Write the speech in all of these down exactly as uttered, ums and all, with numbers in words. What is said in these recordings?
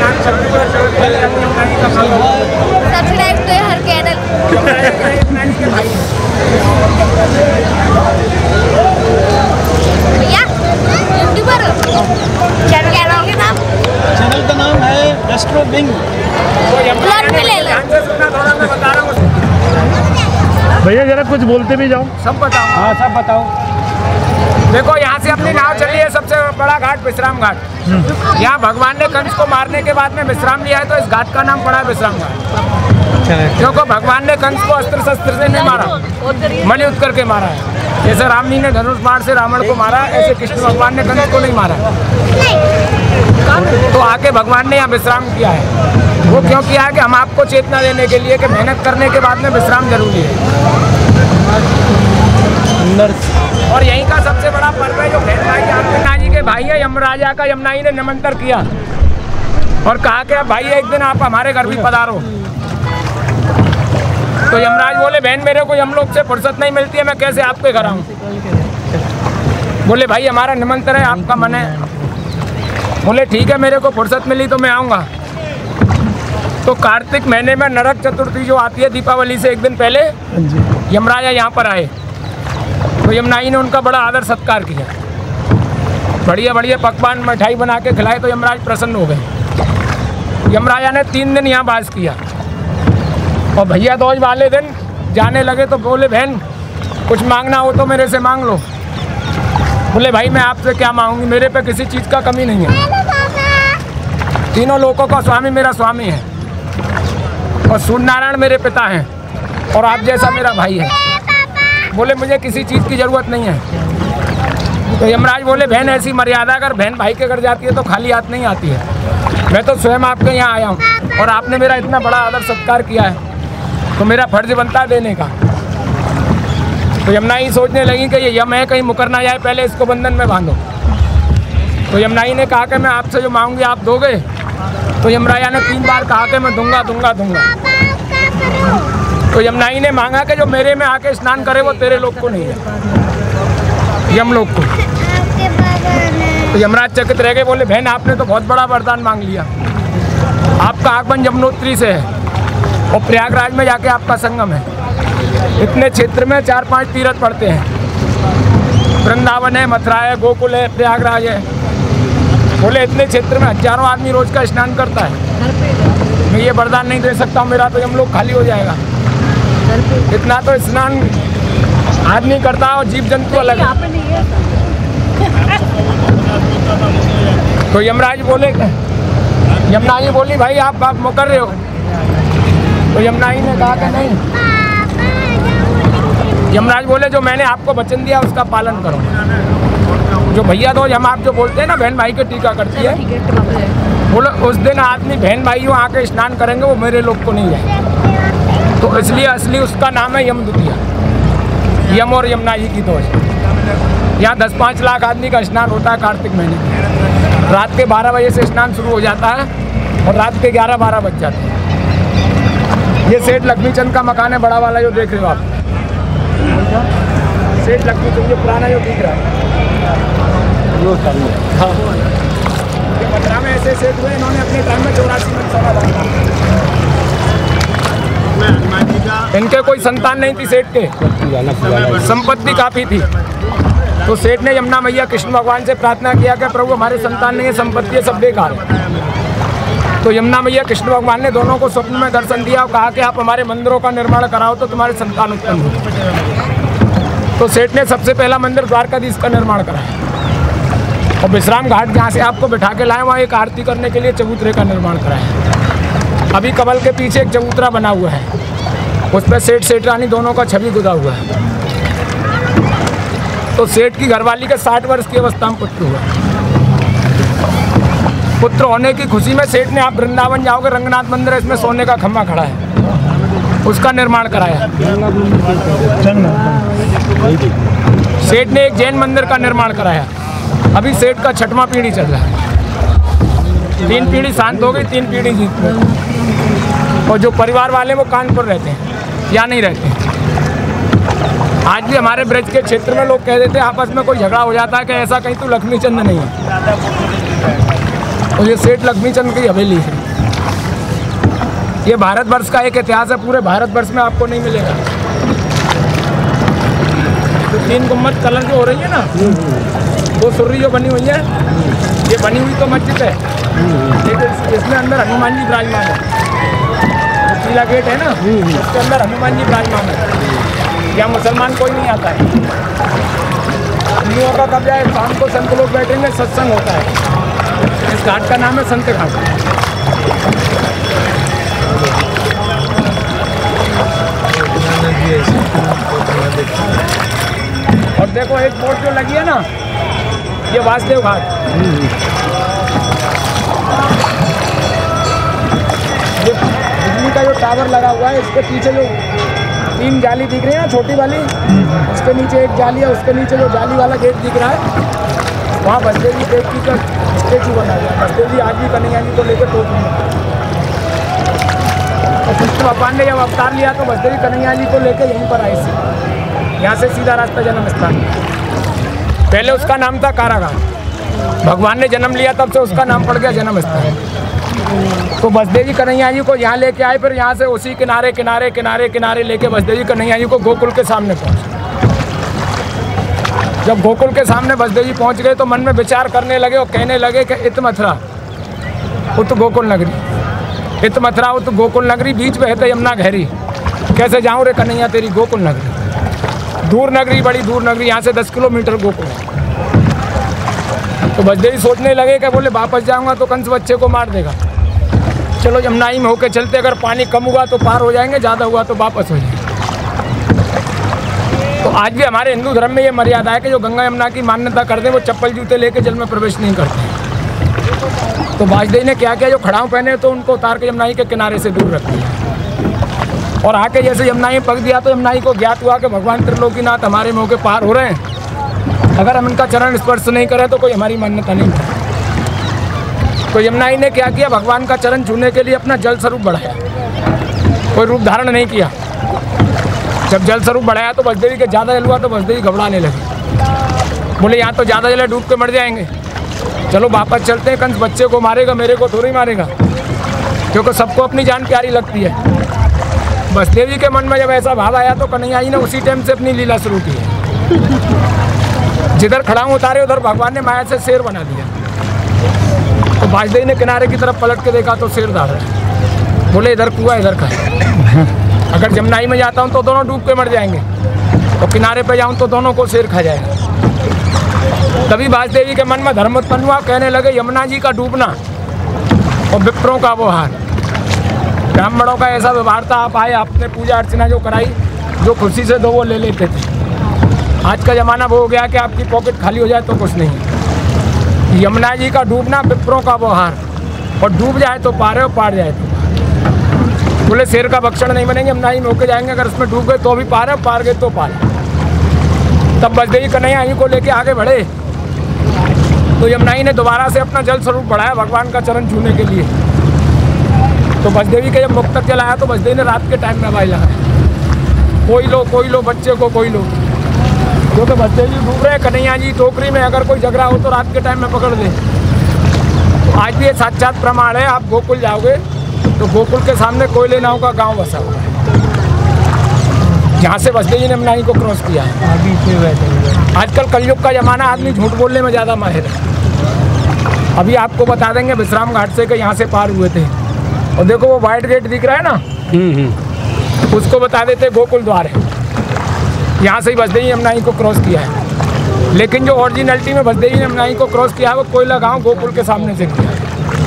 Subscribe तो हर चैनल। भैया यूट्यूबर चैनल क्या नाम है? नाम चैनल का नाम है रेस्ट्रो बिंग। प्लॉट पे ले लो। भैया जरा कुछ बोलते भी जाओ। सब बताओ। हाँ सब बताओ। देखो यहाँ से अपनी नाव चली है सबसे बड़ा घाट विश्राम घाट। यहाँ भगवान ने कंस को मारने के बाद में विश्राम लिया है, तो इस घाट का नाम पड़ा है विश्राम घाट। क्योंकि भगवान ने कंस को अस्त्र शस्त्र से नहीं मारा, मलयुद्ध करके मारा है। जैसे राम जी ने धनुष बाण से रावण को मारा, ऐसे कृष्ण भगवान ने कंस को नहीं मारा। तो आके भगवान ने यहाँ विश्राम किया है। वो क्यों किया है कि हम आपको चेतना देने के लिए कि मेहनत करने के बाद में विश्राम जरूरी है। और यहीं का सबसे बड़ा पर्व है जो बहन भाई यमुना जी के भाई है यमराजा का। यमुना जी ने निमंत्रण किया और कहा कि भाई एक दिन आप हमारे घर भी पधारो। तो यमराज बोले बहन मेरे को यमलोक से फुर्सत नहीं मिलती है, मैं कैसे आपके घर आऊँ। बोले भाई हमारा निमंत्रण है, आपका मन है। बोले ठीक है, मेरे को फुर्सत मिली तो मैं आऊँगा। तो कार्तिक महीने में नरक चतुर्थी जो आती है दीपावली से एक दिन पहले यमराजा यहाँ पर आए। तो यमुनाई ने उनका बड़ा आदर सत्कार किया, बढ़िया बढ़िया पकवान मिठाई बना के खिलाए। तो यमराज प्रसन्न हो गए। यमराजा ने तीन दिन यहाँ वास किया और भैया दूज वाले दिन जाने लगे। तो बोले बहन कुछ मांगना हो तो मेरे से मांग लो। बोले भाई मैं आपसे क्या मांगूंगी, मेरे पे किसी चीज़ का कमी नहीं है। तीनों लोगों का स्वामी मेरा स्वामी है और सूर्य नारायण मेरे पिता हैं और आप जैसा मेरा भाई है। बोले मुझे किसी चीज़ की ज़रूरत नहीं है। तो यमराज बोले बहन ऐसी मर्यादा अगर बहन भाई के घर जाती है तो खाली हाथ नहीं आती है। मैं तो स्वयं आपके यहाँ आया हूँ और आपने मेरा इतना बड़ा आदर सत्कार किया है, तो मेरा फर्ज बनता है देने का। तो यमुनाई सोचने लगी कि ये यम है, कहीं मुकर ना जाए, पहले इसको बंधन में बांधो। तो यमुनाई ने कहा कि मैं आपसे जो मांगूंगी आप दोगे। तो यमराजा ने तीन बार कहा कि मैं दूंगा दूंगा दूंगा। तो यमुनाई ने मांगा कि जो मेरे में आके स्नान करे वो तेरे लोग को नहीं है, यम लोग को। तो यमराज चकित रह गए, बोले बहन आपने तो बहुत बड़ा वरदान मांग लिया। आपका आगमन यमुनोत्री से है और प्रयागराज में जाके आपका संगम है। इतने क्षेत्र में चार पांच तीर्थ पड़ते हैं, वृंदावन है, मथुरा है, गोकुल है, प्रयागराज है। बोले इतने क्षेत्र में हजारों आदमी रोज का स्नान करता है, मैं ये वरदान नहीं दे सकता हूँ, मेरा तो यम लोग खाली हो जाएगा। इतना तो स्नान आदमी करता है और जीव जंतु अलग है। तो यमराज बोले, यमुना जी बोली भाई आप आप मुकर रहे हो। तो यमुनाई ने कहा कि नहीं। यमराज बोले जो मैंने आपको वचन दिया उसका पालन करो। जो भैया दो हम आप जो बोलते हैं ना बहन भाई के टीका करती है, बोलो उस दिन आदमी बहन भाइयों आके स्नान करेंगे वो मेरे लोग को नहीं जाएंगे। तो इसलिए असली उसका नाम है यमदुतिया, यम और यमुना जी की दोष। यहाँ दस पाँच लाख आदमी का स्नान होता है कार्तिक महीने में। रात के बारह बजे से स्नान शुरू हो जाता है और रात के ग्यारह बारह बज जाते हैं। ये सेठ लक्ष्मीचंद का मकान है बड़ा वाला जो देख रहे हो आप। सेठ लक्ष्मीचंद जो पुराना जो दिख रहा है, हाँ ये मथुरा में ऐसे सेठ हुए, इन्होंने अपने टाइम में चौरासी मन सोना बांधा। इनके कोई संतान नहीं थी सेठ के, संपत्ति काफी थी। तो सेठ ने यमुना मैया कृष्ण भगवान से प्रार्थना किया कि प्रभु हमारे संतान नहीं है, संपत्ति सब बेकार है। तो यमुना मैया कृष्ण भगवान ने दोनों को स्वप्न में दर्शन दिया और कहा कि आप हमारे मंदिरों का निर्माण कराओ तो तुम्हारे संतान उत्पन्न हो। तो सेठ ने सबसे पहला मंदिर द्वारकाधीश का निर्माण कराया और विश्राम घाट जहाँ से आपको बिठा के लाए वहाँ एक आरती करने के लिए चबूतरे का निर्माण कराया। अभी कमल के पीछे एक चबूतरा बना हुआ है, उस पर सेठ सेठानी दोनों का छवि गुदा हुआ है। तो सेठ की घरवाली के साठ वर्ष की अवस्था में पुत्र हुआ। पुत्र होने की खुशी में सेठ ने आप वृंदावन जाओगे रंगनाथ मंदिर है, इसमें सोने का खम्भा खड़ा है, उसका निर्माण कराया। सेठ ने एक जैन मंदिर का निर्माण कराया। अभी सेठ का छठवां पीढ़ी चल रहा है। तीन पीढ़ी शांत हो गई, तीन पीढ़ी जीत गई। और जो परिवार वाले वो कानपुर रहते हैं या नहीं रहते हैं। आज भी हमारे ब्रज के क्षेत्र में लोग कह देते हैं आपस में कोई झगड़ा हो जाता है कि ऐसा कहीं तो लक्ष्मीचंद नहीं है। और ये सेठ लक्ष्मीचंद की हवेली है। ये भारतवर्ष का एक इतिहास है, पूरे भारतवर्ष में आपको नहीं मिलेगा। तो तीन गुम्बद कलर जो हो रही है ना, वो सुर्री जो बनी हुई है, ये बनी हुई तो मस्जिद है, लेकिन इसमें अंदर हनुमान जी विराजमान है। पीला गेट है ना, उसके अंदर हनुमान जी विराजमान है। यहाँ मुसलमान कोई नहीं आता है। हिंदुओं का कब्जा है। शाम को संत लोग बैठेंगे, सत्संग होता है। इस घाट का नाम है संत घाट। और देखो एक बोर्ड जो लगी है ना, ये वासुदेव घाट। ये बिजली का जो टावर लगा हुआ है, इसके पीछे जो तीन जाली दिख रही है ना, छोटी वाली, उसके नीचे एक जाली है, उसके नीचे जो जाली वाला गेट दिख रहा है, वहाँ बसदेव जी देव जी का स्टेचू बना हुआ है। बसदेव जी आज भी कन्हैया जी को लेकर टोक में, और कृष्ण भगवान ने जब अवतार लिया तो बसदेव जी कन्हैया जी को लेकर यहीं पर आए थे। यहाँ से सीधा रास्ता जन्म स्थान। पहले उसका नाम था कारागार। भगवान ने जन्म लिया तब से उसका नाम पड़ गया जन्म स्थान। तो बसदेव जी कन्हैया जी को यहाँ लेके आए, फिर यहाँ से उसी किनारे किनारे किनारे किनारे लेके बसदेव जी कन्हैया जी को गोकुल के सामने पहुँचे। जब गोकुल के सामने बसदेव जी पहुँच गए तो मन में विचार करने लगे और कहने लगे कि इत मथुरा उत गोकुल नगरी, इत मथुरा उत गोकुल नगरी, बीच बहते यमुना गहरी, कैसे जाऊँ रे कन्हैया तेरी गोकुल नगरी। दूर नगरी, बड़ी दूर नगरी, यहाँ से दस किलोमीटर गोकुल। तो बसदेव जी सोचने लगे कि बोले वापस जाऊँगा तो कंस बच्चे को मार देगा, चलो यमुनाई में होके चलते, अगर पानी कम हुआ तो पार हो जाएंगे, ज़्यादा हुआ तो वापस हो जाएंगे। तो आज भी हमारे हिंदू धर्म में ये मर्यादा है कि जो गंगा यमुना की मान्यता करते हैं वो चप्पल जूते लेके जल में प्रवेश नहीं करते। तो बसदेव ने क्या किया, जो खड़ाऊ पहने तो उनको उतार के यमुनाई के किनारे से दूर रख दिया, और आके जैसे यमुनाई में पक दिया तो यमुनाई को ज्ञात हुआ कि भगवान त्रिलोकीनाथ हमारे मुँह के पार हो रहे हैं, अगर हम इनका चरण स्पर्श नहीं करें तो कोई हमारी मान्यता नहीं है। तो यमुनाई ने क्या किया, भगवान का चरण छूने के लिए अपना जल स्वरूप बढ़ाया, कोई रूप धारण नहीं किया। जब जल स्वरूप बढ़ाया तो बसदेव जी के ज़्यादा जल हुआ तो बसदेव जी घबराने लगे, बोले यहाँ तो ज़्यादा जल है, डूब के मर जाएंगे, चलो वापस चलते हैं, कंस बच्चे को मारेगा, मेरे को थोड़ी मारेगा, क्योंकि सबको अपनी जान प्यारी लगती है। बसदेव जी के मन में जब ऐसा भाव आया तो कन्हैया जी ने उसी टाइम से अपनी लीला शुरू की। जिधर खड़ाऊ उतारे उधर भगवान ने माया से शेर बना दिया। तो बसदेव ने किनारे की तरफ पलट के देखा तो शेर दाड़ रहा। बोले इधर कुआं इधर का, अगर जमुनाई में जाता हूँ तो दोनों डूब के मर जाएंगे, और किनारे पे जाऊँ तो दोनों को शेर खा जाएगा। तभी बसदेव जी के मन में धर्म उत्पन्न हुआ, कहने लगे यमुना जी का डूबना और विप्रों का वो हार। ब्राह्मणों का ऐसा व्यवहार था, आप आए, आपने पूजा अर्चना जो कराई, जो खुशी से दो वो ले लेते थे। आज का ज़माना वो हो गया कि आपकी पॉकेट खाली हो जाए तो कुछ नहीं। यमुना जी का डूबना, विप्रों का वो हार, और डूब जाए तो पार है और पार जाए तो पार। बोले शेर का भक्षण नहीं बनेंगे, यमुनाई में होके जाएंगे, अगर उसमें डूब गए तो भी पार है, पार गए तो पार। तब बसदेव जी कन्हैया जी को लेके आगे बढ़े तो यमुनाई ने दोबारा से अपना जल स्वरूप बढ़ाया भगवान का चरण छूने के लिए। तो बसदेव जी के जब मुक्तक जलाया तो बसदेव ने रात के टाइम में आवाज़ लगाया, कोई लो कोई लो बच्चे को कोई लो, क्योंकि बसदेव जी डूब रहे, कन्हैया जी टोकरी में, अगर कोई झगड़ा हो तो रात के टाइम में पकड़ दे। तो आज भी ये साक्षात प्रमाण है, आप गोकुल जाओगे तो गोकुल के सामने कोयले नाव का गांव बसा हुआ है, जहाँ से बसदेव जी ने यमुनाई को क्रॉस किया है। आजकल कलयुग का जमाना, आदमी झूठ बोलने में ज़्यादा माहिर है। अभी आपको बता देंगे विश्राम घाट से कि यहाँ से पार हुए थे, और देखो वो वाइट गेट दिख रहा है ना, उसको बता देते गोकुल द्वार है, यहाँ से ही बसदेव जी यमुनाई को क्रॉस किया है। लेकिन जो ओरिजिनलिटी में बसदेव जी ने यमुनाई को क्रॉस किया है वो कोयला गाँव गोकुल के सामने से किया है।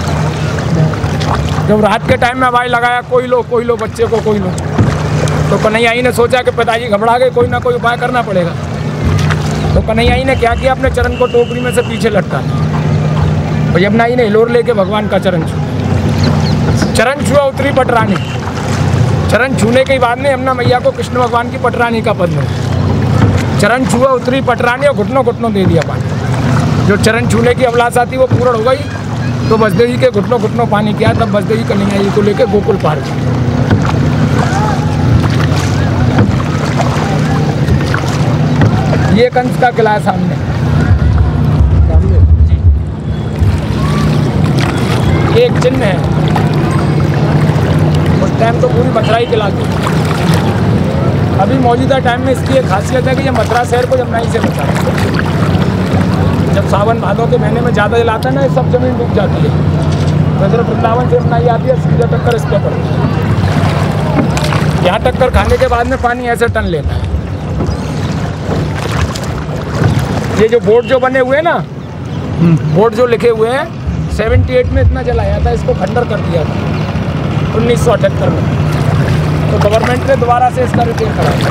जब रात के टाइम में आवाज़ लगाया कोई लो कोई लो बच्चे को कोई लो, तो कन्हैया जी ने सोचा कि पिताजी घबरा गए, कोई ना कोई उपाय करना पड़ेगा। तो कन्हैया जी ने क्या किया, अपने चरण को टोकरी में से पीछे लटका, और यमुना जी ने हिलोर लेके भगवान का चरण छुआ। चरण छुआ उतरी पटरानी, चरण छूने के बाद में यमुना मैया को कृष्ण भगवान की पटरानी का पद मिला। चरण छुआ उतरी पटरानी और घुटनों घुटनों दे दिया पानी। जो चरण छूने की अभिलाषा थी वो पूर्ण हो गई, तो बसदेव जी के घुटनों घुटनों पानी किया। तब बसदेव जी कन्हैया जी को लेकर गोकुल पार किया। ये कंस का किला है सामने। चिन्ह है। उस टाइम तो पूरी मथुरा ही खिलाती। अभी मौजूदा टाइम में इसकी एक खासियत है कि ये मथुरा शहर को यमुना ही से बचा है। जब सावन भादों के महीने में ज़्यादा जलाता है ना, ये सब जमीन डूब जाती है। तो सिर्फ वृंदावन से यमुना ही आती है, सीधा टक्कर इस पर पड़ती है। यहाँ टक्कर खाने के बाद में पानी ऐसे टन लेता है। ये जो बोर्ड जो बने हुए हैं ना, बोर्ड जो लिखे हुए हैं, अठहत्तर में इतना जलाया था, इसको खंडर कर दिया था उन्नीस सौ अठहत्तर में। तो गवर्नमेंट ने दोबारा से इसका रिपेयर कराया।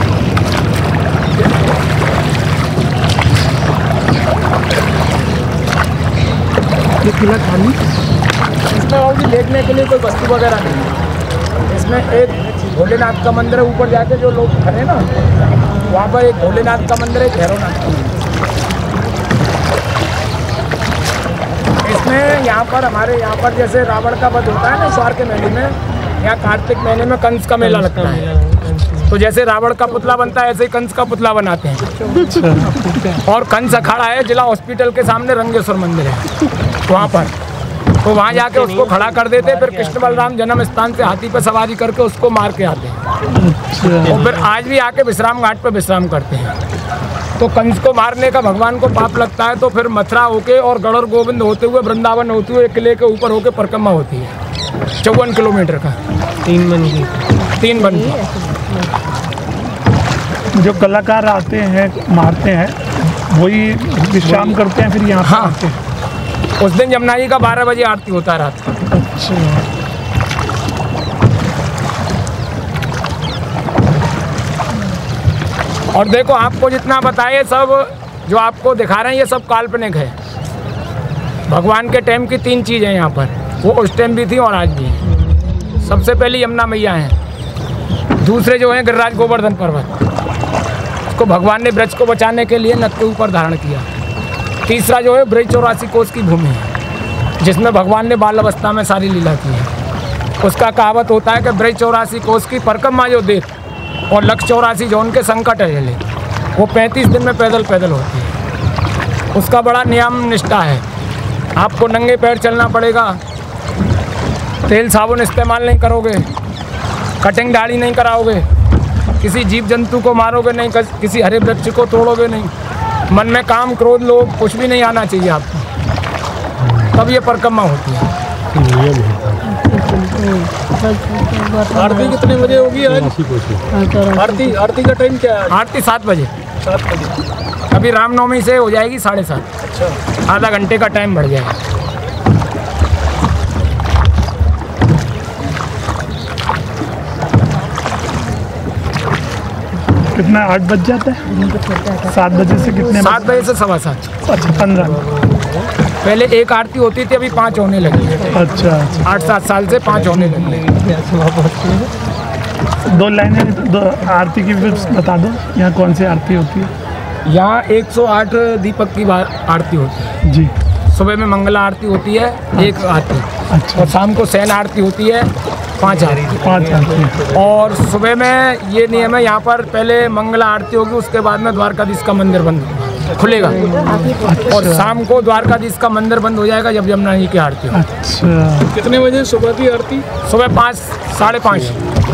ये किला खाली, इसमें और भी देखने के लिए कोई वस्तु वगैरह नहीं है। इसमें एक भोलेनाथ का मंदिर है, ऊपर जाके जो लोग खड़े ना, वहाँ पर एक भोलेनाथ का मंदिर है, भैरवनाथ का मंदिर। इसमें यहाँ पर हमारे यहाँ पर जैसे रावण का वध होता है ना स्वार के मेले में, यहाँ कार्तिक महीने में कंस का मेला लगता है। तो जैसे रावण का पुतला बनता है, ऐसे ही कंस का पुतला बनाते हैं। और कंस अखाड़ा है, जिला हॉस्पिटल के सामने रंगेश्वर मंदिर है वहाँ पर। तो वहाँ जाके उसको खड़ा कर देते हैं, फिर कृष्ण बलराम जन्म स्थान से हाथी पर सवारी करके उसको मार के आते हैं। और फिर आज भी आके विश्राम घाट पर विश्राम करते हैं। तो कंस को मारने का भगवान को पाप लगता है, तो फिर मथुरा होके और गढ़ गोविंद होते हुए वृंदावन होते हुए किले के ऊपर होके परिक्रमा होती है चौवन किलोमीटर का, तीन बन की तीन बन की। जो कलाकार आते हैं मारते हैं वही विश्राम करते हैं, फिर यहाँ हाँ आते हैं। उस दिन यमुना जी का बारह बजे आरती होता है रात। अच्छा। और देखो आपको जितना बताए, सब जो आपको दिखा रहे हैं ये सब काल्पनिक है। भगवान के टाइम की तीन चीज़ें यहाँ पर, वो उस टाइम भी थी और आज भी है। सबसे पहले यमुना मैया हैं, दूसरे जो हैं गिरिराज गोवर्धन पर्वत, उसको भगवान ने ब्रज को बचाने के लिए नद के ऊपर धारण किया। तीसरा जो है ब्रज चौरासी कोस की भूमि है, जिसमें भगवान ने बाल अवस्था में सारी लीला की है। उसका कहावत होता है कि ब्रज चौरासी कोस की परिक्रमा जो देख और लक्ष्य चौरासी जो उनके संकट है, वो पैंतीस दिन में पैदल पैदल होती है। उसका बड़ा नियम निष्ठा है। आपको नंगे पैर चलना पड़ेगा, तेल साबुन इस्तेमाल नहीं करोगे, कटिंग दाढ़ी नहीं कराओगे, किसी जीव जंतु को मारोगे नहीं, किसी हरे वृक्ष को तोड़ोगे नहीं, मन में काम क्रोध लोभ कुछ भी नहीं आना चाहिए आपको, तब ये परिक्रमा होती है। आरती कितने बजे होगी आज? आरती आरती का टाइम क्या है? आरती सात बजे। सात बजे। अभी रामनवमी से हो जाएगी साढ़े सात। अच्छा, आधा घंटे का टाइम बढ़ जाएगा। कितना आठ बज जाता है? सात बजे से कितने? सात बजे से सवा सात। अच्छा, पंद्रह। पहले एक आरती होती थी, अभी पाँच होने लगी है। अच्छा, अच्छा। आठ सात साल से पाँच होने लगी। दो लाइनें दो आरती की भी बता दो, यहाँ कौन सी आरती होती है? यहाँ एक सौ आठ दीपक की आरती होती है जी। सुबह में मंगला आरती होती है एक आरती। अच्छा। और शाम को सैन आरती होती है पाँच आरती। पाँच आरती। और सुबह में ये नियम है, यहाँ पर पहले मंगला आरती होगी, उसके बाद में द्वारकाधीश का मंदिर बंद खुलेगा। अच्छा। और शाम को द्वारकाधीश का मंदिर बंद हो जाएगा जब यमुना जी की आरती हो। अच्छा। कितने बजे सुबह की आरती? सुबह पाँच साढ़े पाँच।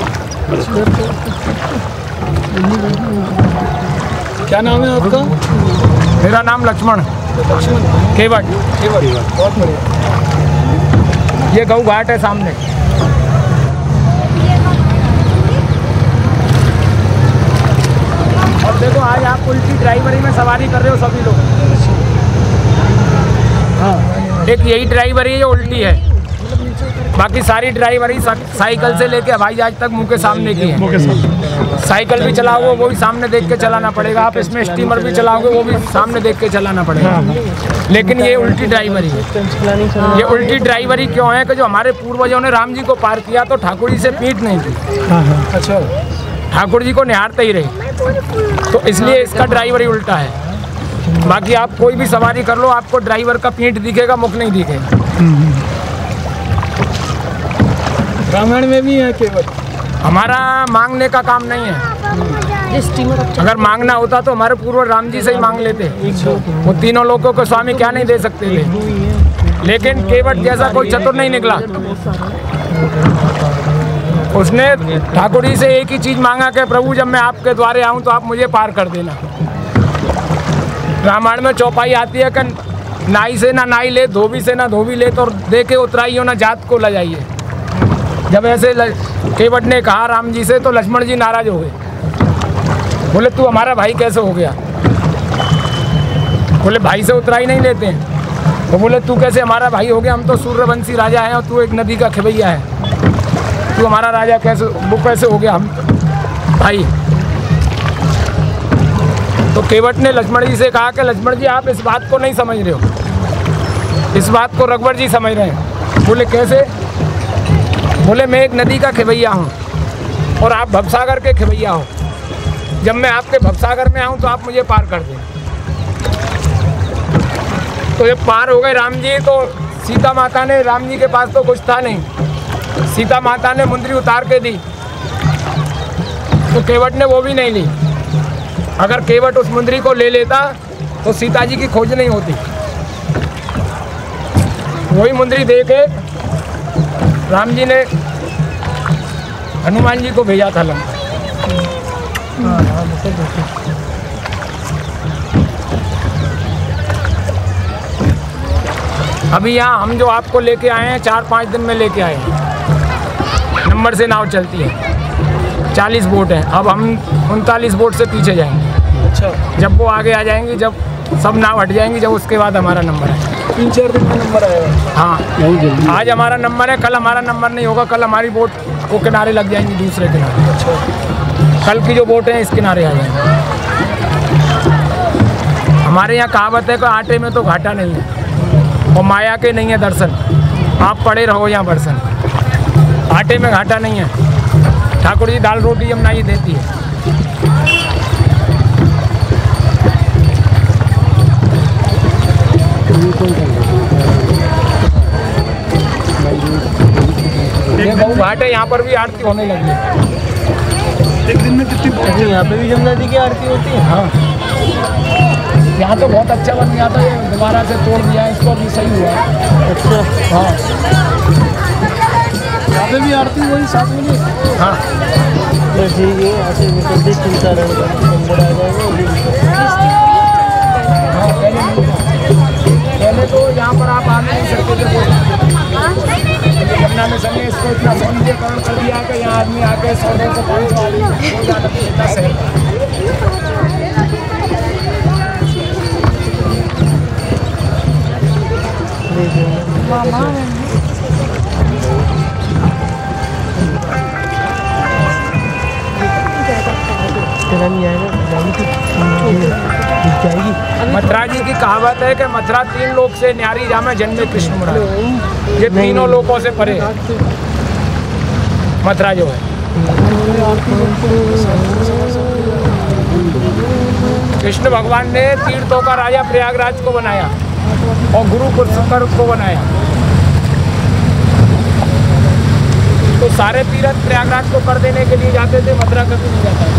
क्या नाम है आपका? मेरा नाम लक्ष्मण केवट। बहुत बढ़िया। ये गऊ घाट है सामने। और देखो आज आप उल्टी ड्राइवरी में सवारी कर रहे हो सभी लोग। हाँ, एक यही ड्राइवरी है जो उल्टी है, बाकी सारी ड्राइवरी साइकिल से लेके हवाई जहाज तक मुंह के सामने की है। साइकिल भी चलाओगे वो भी सामने देख के चलाना पड़ेगा, आप इसमें स्टीमर भी चलाओगे वो भी सामने देख के चलाना पड़ेगा। लेकिन ये उल्टी ड्राइवरी है। ये उल्टी ड्राइवरी क्यों है कि जो हमारे पूर्वजों ने राम जी को पार किया तो ठाकुर जी से पीठ नहीं की। अच्छा, ठाकुर जी को निहारते ही रहे, तो इसलिए इसका ड्राइवरी उल्टा है। बाकी आप कोई भी सवारी कर लो, आपको ड्राइवर का पीठ दिखेगा, मुख नहीं दिखेगा। रामायण में भी है केवल? हमारा मांगने का काम नहीं है। अगर मांगना होता तो हमारे पूर्व राम जी से ही मांग लेते। वो तीनों लोगों को स्वामी क्या नहीं दे सकते थे। लेकिन केवट जैसा कोई चतुर नहीं निकला। उसने ठाकुर जी से एक ही चीज मांगा कि प्रभु जब मैं आपके द्वारे आऊं तो आप मुझे पार कर देना। रामायण में चौपाई आती है कि नाई से ना नाई ले, धोबी से ना धोबी ले, तो दे के उतराइयो ना जात को ले जाइए। जब ऐसे केवट ने कहा राम जी से तो लक्ष्मण जी नाराज हो गए। बोले तू हमारा भाई कैसे हो गया? बोले भाई से उतराई नहीं लेते हैं। तो बोले तू कैसे हमारा भाई हो गया? हम तो सूर्यवंशी राजा हैं और तू एक नदी का खिवैया है, तू हमारा राजा कैसे वो कैसे हो गया हम भाई? तो केवट ने लक्ष्मण जी से कहा कि लक्ष्मण जी आप इस बात को नहीं समझ रहे हो, इस बात को रघुवर जी समझ रहे हैं। बोले कैसे? बोले मैं एक नदी का खिवैया हूँ और आप भवसागर के खिवैया हो। जब मैं आपके भवसागर में आऊँ तो आप मुझे पार कर दें। तो जब पार हो गए राम जी तो सीता माता ने, राम जी के पास तो कुछ था नहीं, सीता माता ने मुंदरी उतार के दी तो केवट ने वो भी नहीं ली। अगर केवट उस मुंदरी को ले लेता तो सीता जी की खोज नहीं होती। वही मुंदरी दे के राम जी ने हनुमान जी को भेजा था लंका। अभी यहाँ हम जो आपको लेके आए हैं चार पाँच दिन में लेके आए हैं। नंबर से नाव चलती है, चालीस बोट हैं। अब हम उनतालीस बोट से पीछे जाएंगे। अच्छा, जब वो आगे आ जाएंगी, जब सब नाव हट जाएंगी, जब उसके बाद हमारा नंबर है। तीन चार दिन में नंबर आएगा। हाँ, आज हमारा नंबर है, कल हमारा नंबर नहीं होगा। कल हमारी बोट वो किनारे लग जाएंगी, दूसरे किनारे। अच्छा, कल की जो बोट है इस किनारे आ जाएंगी। हमारे यहाँ कहावत है कि आटे में तो घाटा नहीं है और माया के नहीं है दर्शन। आप पड़े रहो यहाँ बरसन, आटे में घाटा नहीं है। ठाकुर जी दाल रोटी यमुना जी देती है। ये बहु घाट है, यहाँ पर भी आरती होने लगी है। एक दिन में कितनी अच्छा, यहाँ पे भी यमुना जी की आरती होती है? हाँ, यहाँ तो बहुत अच्छा बन गया था, ये दोबारा से तोड़ दिया है, इसको भी सही हुआ। अच्छा, हाँ, यहाँ पे भी आरती वही सात बजे? हाँ, तो ठीक है, ऐसे निकलते चिंता रहेगा, नंबर आ जाएगा। हाँ, पहले पहले तो यहाँ पर आप आ नहीं सकते थे। यमुना में संगे इसको इतना सौंदर्यकरण कर दिया कि यहाँ आदमी आके सौ दो सौ पाँच सौ आदमी हो जाता है, इतना सही। मथुरा जी की कहावत है कि मथुरा तीन लोक से न्यारी जामे जन्मे कृष्ण मुरारी। ये तीनों लोकों से परे है मथुरा जो है। कृष्ण भगवान ने तीर्थों का राजा प्रयागराज को बनाया और गुरु पुष्कर को बनाया। तो सारे तीर्थ प्रयागराज को कर देने के लिए जाते थे, मथुरा कभी नहीं जाता।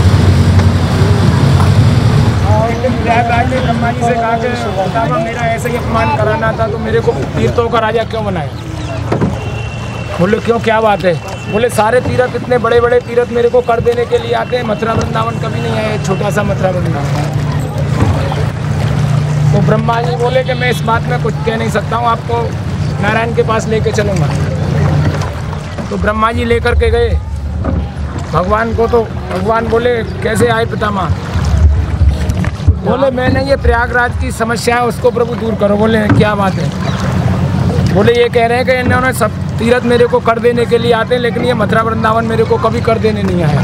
प्रयागराज ने ब्रह्मा जी से कहा कि बतावा मेरा ऐसे ही अपमान कराना था तो मेरे को तीर्थों का राजा क्यों बनाया? बोले क्यों, क्या बात है? बोले सारे तीर्थ, इतने बड़े बड़े तीर्थ मेरे को कर देने के लिए आते हैं, मथुरा वृंदावन कभी नहीं आया, छोटा सा मथुरा वृंदावन। तो ब्रह्मा जी बोले कि मैं इस बात में कुछ कह नहीं सकता हूँ, आपको नारायण के पास लेके चलूँगा। तो ब्रह्मा जी लेकर के गए भगवान को। तो भगवान बोले कैसे आए पितामह? बोले मैंने ये प्रयागराज की समस्या है उसको प्रभु दूर करो। बोले क्या बात है? बोले ये कह रहे हैं कि इन्होंने सब तीर्थ मेरे को कर देने के लिए आते हैं, लेकिन ये मथुरा वृंदावन मेरे को कभी कर देने नहीं आया।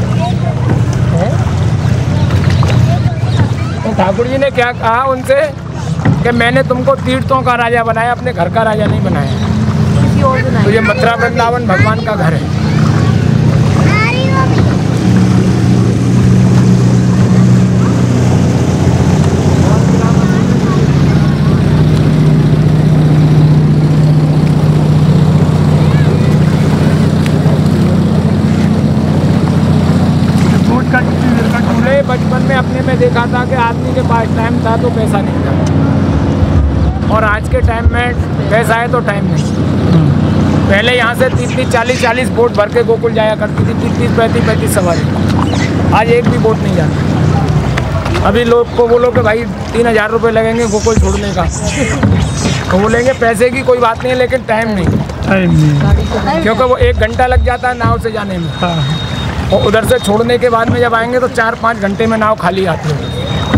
तो ठाकुर जी ने क्या कहा उनसे कि मैंने तुमको तीर्थों का राजा बनाया, अपने घर का राजा नहीं बनाया। तो ये मथुरा वृंदावन भगवान का घर है। बचपन में अपने में देखा था कि आदमी के पास टाइम था तो पैसा नहीं था, और आज के टाइम में पैसा है तो टाइम नहीं। पहले यहाँ से तीस तीस चालीस चालीस बोट भर के गोकुल जाया करती थी, तीस तीस पैंतीस पैंतीस सवारी। आज एक भी बोट नहीं जाती। अभी लोग को बोलो कि भाई तीन हज़ार रुपये लगेंगे गोकुल छोड़ने का, तो बोलेंगे पैसे की कोई बात नहीं है, लेकिन टाइम नहीं, टाइम नहीं, क्योंकि वो एक घंटा लग जाता है नाव से जाने में। हाँ। और उधर से छोड़ने के बाद में जब आएंगे तो चार पाँच घंटे में नाव खाली आती है।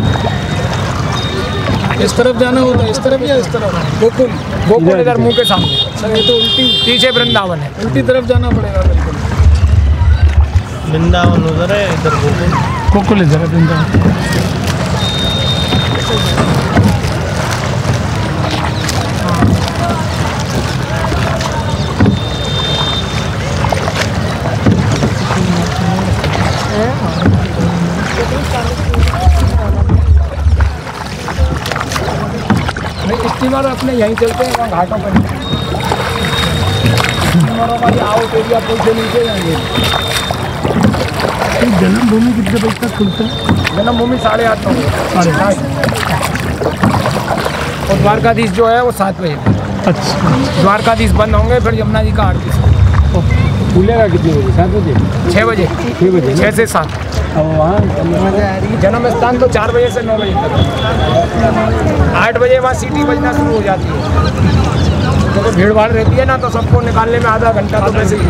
इस तरफ जाना होता है, इस तरफ या इस तरफ? गोकुल गोकुल इधर मुंह के सामने, सर ये तो उल्टी पीछे वृंदावन है। उल्टी तरफ जाना पड़ेगा बिल्कुल। वृंदावन उधर है, इधर गोकुल गोकुल इधर है, वृंदावन। स्टीमर अपने यहीं चलते हैं, वहाँ घाटों पर स्टीमरों का जो आउट एरिया पुल से नीचे जाएंगे। जन्मभूमि कितने बजे तक खुलता है? जन्मभूमि साढ़े आठ नौ साढ़े आठ। और द्वारकाधीश जो है वो सात बजे। अच्छा, द्वारकाधीश बंद होंगे, फिर यमुना जी का आरती खुलेगा कितने बजे? सात बजे? छः बजे छः बजे छः से सात। और वहाँ जन्म स्थान तो चार बजे से नौ बजे तक। आठ बजे वहाँ सीटी बजना शुरू हो जाती है, क्योंकि तो भीड़ भाड़ रहती है ना, तो सबको निकालने में आधा घंटा तो वैसे ही।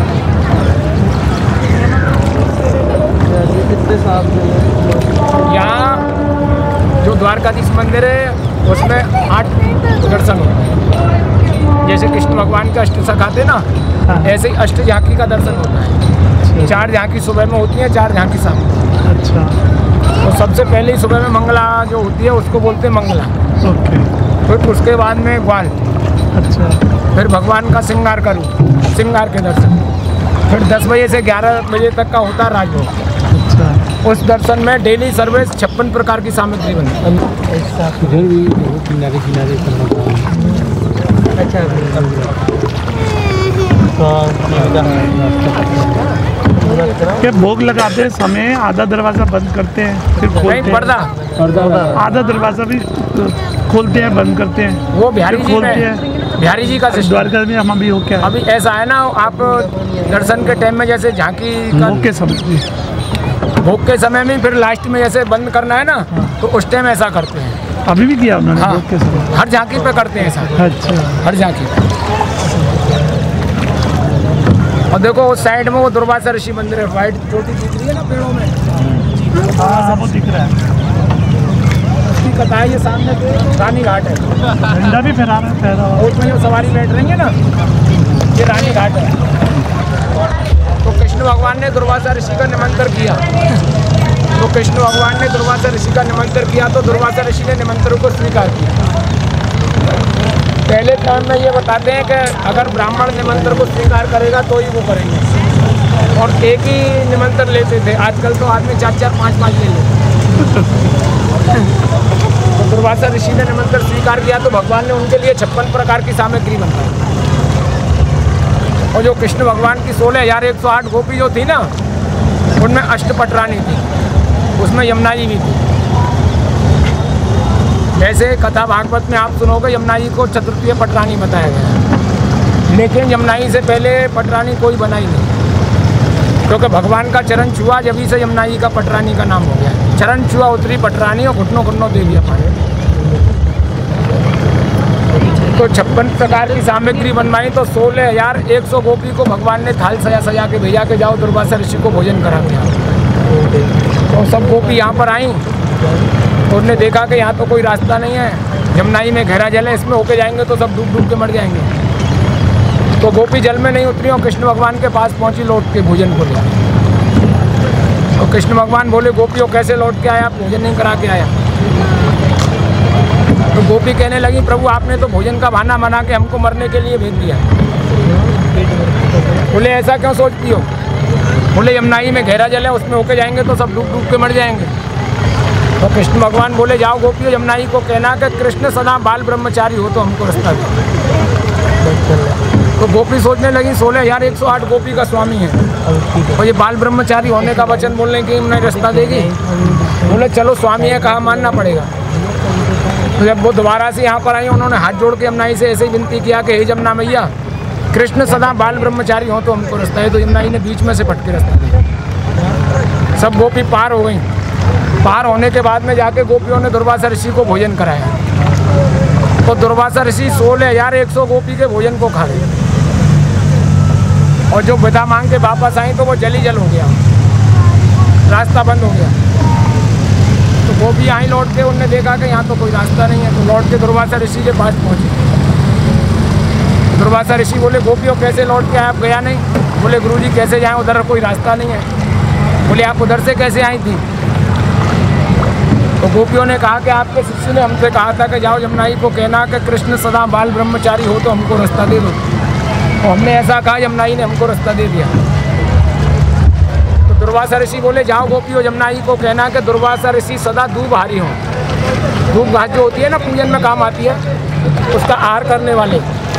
यहाँ जो द्वारकाधीश मंदिर है उसमें आठ दर्शन होते हैं। जैसे कृष्ण भगवान के अष्ट सखाते ना, ऐसे ही अष्ट झांकी का दर्शन होता है। चार झांकी सुबह में होती है, चार झांकी शाम में। अच्छा, तो सबसे पहले ही सुबह में मंगला जो होती है उसको बोलते हैं मंगला। ओके। फिर उसके बाद में ग्वाल। अच्छा, फिर भगवान का श्रृंगार करूँ, श्रृंगार के दर्शन। फिर दस बजे से ग्यारह बजे तक का होता है राजभोग। अच्छा। उस दर्शन में डेली सर्विस छप्पन प्रकार की सामग्री बनती है। इधर भी किनारे किनारे क्या भोग लगाते समय आधा दरवाजा बंद करते हैं, फिर खोलते नहीं, हैं? पर्दा आधा दरवाजा भी खोलते हैं, बंद करते हैं, वो बिहारी फिर जी खोलते में, हैं। बिहारी जी का सिस्टम। द्वारका में हम अभी हो क्या अभी ऐसा है ना, आप दर्शन के टाइम में जैसे झांकी का भोग के समय, भोग के समय में फिर लास्ट में जैसे बंद करना है ना, तो उस टाइम ऐसा करते हैं। अभी भी किया उन्होंने? हाँ, भोग के समय हर झांकी पे करते हैं ऐसा। अच्छा। हर झांकी पे। और देखो उस साइड में वो दुर्वासा ऋषि मंदिर है, व्हाइट चोटी दिख रही है ना पेड़ों में, हाँ, वो दिख रहा है। उसकी कताई ये सामने पे रानी घाट है। झंडा भी फहरा रहा है, फहरा हुआ। उसमें जो सवारी बैठ रही है ना, ये रानी घाट है। तो कृष्ण भगवान ने दुर्वासा ऋषि का निमंत्रण किया, तो कृष्ण भगवान ने दुर्वासा ऋषि का निमंत्रण किया, तो दुर्वासा ऋषि ने निमंत्रण को स्वीकार किया। पहले टाइम में ये बताते हैं कि अगर ब्राह्मण निमंत्रण को स्वीकार करेगा तो ही वो करेंगे, और एक ही निमंत्रण लेते थे। आजकल तो आदमी चार चार पाँच पाँच ले लेते। तो दुर्वासा ऋषि ने निमंत्रण स्वीकार किया, तो भगवान ने उनके लिए छप्पन प्रकार की सामग्री बनवाई। और जो कृष्ण भगवान की सोलह हजार एक सौ आठ गोपी जो थी ना, उनमें अष्टपटरानी थी, उसमें यमुना जी भी थी। जैसे कथा भागवत में आप सुनोगे यमुना जी को चतुर्थीय पटरानी बताया गया, लेकिन यमुना जी से पहले पटरानी कोई बना ही नहीं, क्योंकि भगवान का चरण छुआ, जब से यमुना जी का पटरानी का नाम हो गया। चरण छुआ उतरी पटरानी और घुटनों घुटनों दे दिया पानी। तो छप्पन प्रकार की सामग्री बनवाई, तो सोलह हजार एक सौ गोपी को भगवान ने थाल सजा सजा के भेजा के जाओ दुर्वासा ऋषि को भोजन करा दिया। तो सब गोपी यहाँ पर आई, उन्होंने देखा कि यहाँ तो कोई रास्ता नहीं है, यमुना जी में गहरा जल है, इसमें होके जाएंगे तो सब डूब डूब के मर जाएंगे। तो गोपी जल में नहीं उतरी और कृष्ण भगवान के पास पहुँची लौट के भोजन को लिया। तो कृष्ण भगवान बोले, गोपियों कैसे लौट के आया, आप भोजन नहीं करा के आया? तो गोपी कहने लगी, प्रभु आपने तो भोजन का बहाना बना के हमको मरने के लिए भेज दिया। बोले ऐसा क्यों सोचती हो? बोले यमुना जी में गहरा जल है, उसमें होके जाएंगे तो सब डूब डूब के मर जाएंगे। तो कृष्ण भगवान बोले, जाओ गोपियों यमुना जी को कहना कि कृष्ण सदा बाल ब्रह्मचारी हो तो हमको रास्ता दो। तो गोपी सोचने लगी सोलह हजार एक सौ आठ गोपी का स्वामी है, और ये बाल ब्रह्मचारी होने का वचन बोलने की उन्हें रास्ता देगी। बोले चलो स्वामी है, कहा मानना पड़ेगा। तो जब वो दोबारा से यहाँ पर आई, उन्होंने हाथ जोड़ के यमुना जी से ऐसे ही विनती किया कि हे यमुना मैया, कृष्ण सदा बाल ब्रह्मचारी हो तो हमको रास्ता है। तो यमुना जी ने बीच में से पट के रास्ता दिया। सब गोपी पार हो गई। पार होने के बाद में जाके गोपियों ने दुर्वासा ऋषि को भोजन कराया। तो दुर्वासा ऋषि सोलह हजार एक सौ गोपी के भोजन को खा गए। और जो विदा मांग के वापस आई तो वो जल ही जल हो गया, रास्ता बंद हो गया। तो गोपी आई लौट के, उनने देखा कि यहाँ तो कोई रास्ता नहीं है। तो लौट के दुर्वासा ऋषि के पास पहुँचे। दुर्वासा ऋषि बोले, गोपियों कैसे लौट के आए, आप गया नहीं? बोले, गुरुजी कैसे जाएं, उधर कोई रास्ता नहीं है। बोले, आप उधर से कैसे आई थी? तो गोपियों ने कहा कि आपके शिष्य ने हमसे कहा था कि जाओ यमुना जी को कहना कि कृष्ण सदा बाल ब्रह्मचारी हो तो हमको रास्ता दे दो। तो हमने ऐसा कहा, यमुना जी ने हमको रास्ता दे दिया। तो दुर्वासा ऋषि बोले, जाओ गोपियों यमुना जी को कहना कि दुर्वासा ऋषि सदा दूबहारी हो। धूप घास जो होती है ना, पूजन में काम आती है, उसका आहार करने वाले,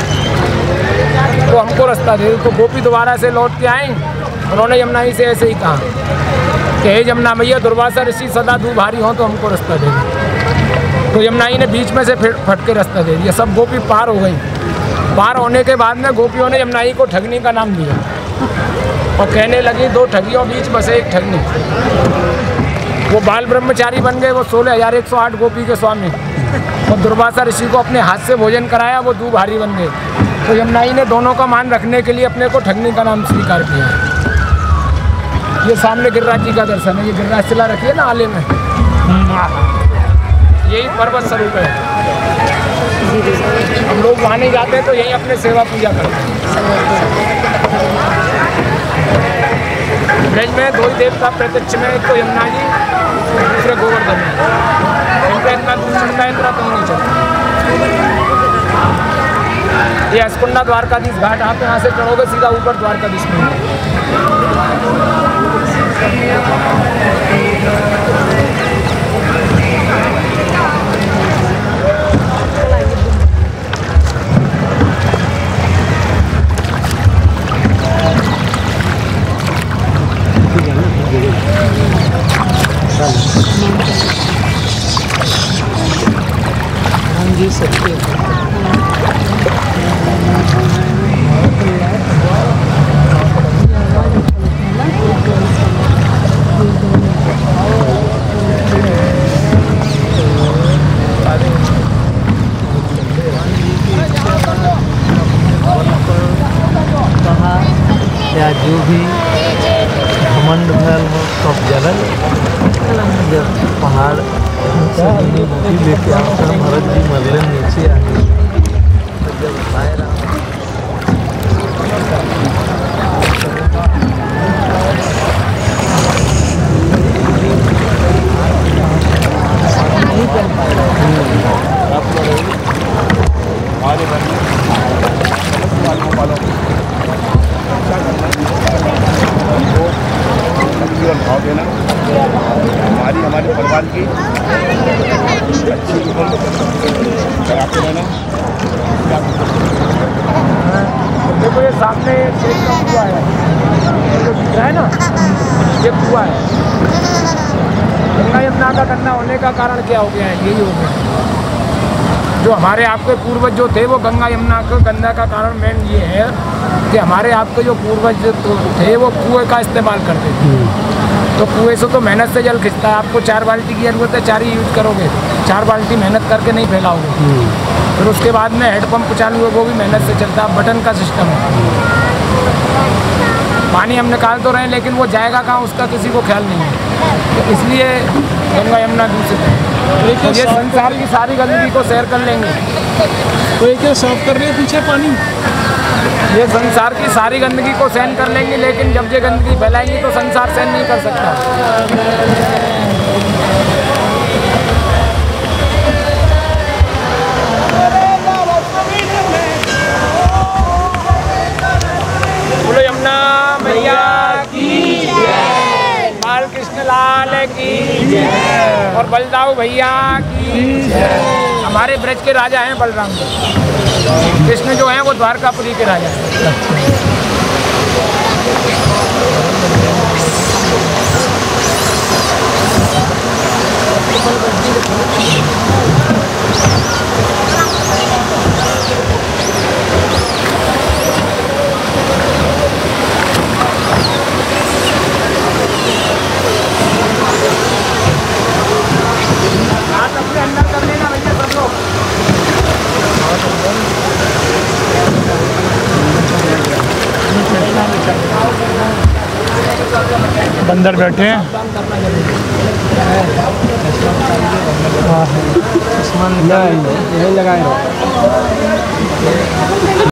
तो हमको रास्ता दे। तो गोपी दोबारा से लौट के आए। उन्होंने यमुना जी से ऐसे ही कहा कि हे यमुना मैया, दुर्वासा ऋषि सदा दूबहारी हो तो हमको रास्ता दे। तो यमुना जी ने बीच में से फिर फट के रास्ता दे दिया। सब गोपी पार हो गई। पार होने के बाद में गोपियों ने यमुना जी को ठगनी का नाम दिया और कहने लगी, दो ठगियों बीच बसे एक ठगनी। वो बाल ब्रह्मचारी बन गए। वो सोलह हजार एक सौ आठ गोपी के स्वामी। और दुर्वासा ऋषि को अपने हाथ से भोजन कराया, वो दूबहारी बन गए। तो यमुना जी ने दोनों का मान रखने के लिए अपने को ठगनी का नाम स्वीकार किया। ये सामने गिरिराज जी का दर्शन है। ये गिरिराज शिला रखी है ना आले में, यही पर्वत स्वरूप है। हम लोग वहाँ नहीं जाते तो यही अपने सेवा पूजा करते हैं। ब्रज में दो ही देवता प्रत्यक्ष में, एक तो यमुना जी, दूसरे गोवर्धन। इनका इतना दूर चलता है, इतना कहीं नहीं चलता। ये अस्कुंडा द्वारकाधीश घाट, आप यहाँ से चढ़ोगे सीधा ऊपर द्वारकाधीश में। जी सकते या जो भी घमंड भयल हो सब जलल। जब पहाड़ से नदी लेके आता भरत जी मरले नीचे आए, तो जब आए राम नहीं कर भाव देना, हमारी हमारे परिवार की अच्छी कराते रहना। देखो ये सामने एक का कुआ है, जो दिख रहा है ना, ये कुआ है। गंगा यमुना का गंदा होने का कारण क्या हो गया है? यही हो गया। जो हमारे आपके पूर्वज जो थे, वो गंगा यमुना को गंदा का कारण मेन ये है कि हमारे आपके जो पूर्वज तो थे वो कुएं का इस्तेमाल करते थे। तो कुएं से तो मेहनत से जल खिंचता है। आपको चार बाल्टी की जरूरत है, चार ही यूज करोगे, चार बाल्टी मेहनत करके नहीं फैलाओगे। फिर उसके बाद में हेडपम्प चालू है, वो भी मेहनत से चलता है, बटन का सिस्टम है। पानी हम निकाल तो रहे हैं, लेकिन वो जाएगा कहाँ, उसका किसी को ख्याल नहीं है। तो इसलिए गंगा यमुना दूषित है। तो ये संसार की सारी गंदगी को सैर कर लेंगे तो ये क्या साफ कर रहे हैं पीछे पानी? ये संसार की सारी गंदगी को सहन कर लेंगे, लेकिन जब ये गंदगी फैलाएंगी तो संसार सहन नहीं कर सकता। बोलो यमुना मैया की जय, बाल कृष्ण लाल की जय, और बलदाऊ भैया की जय। हमारे ब्रज के राजा हैं बलराम जी। कृष्ण जो हैं वो द्वारकापुरी के राजा हैं। अंदर बैठे हैं। यही लगाए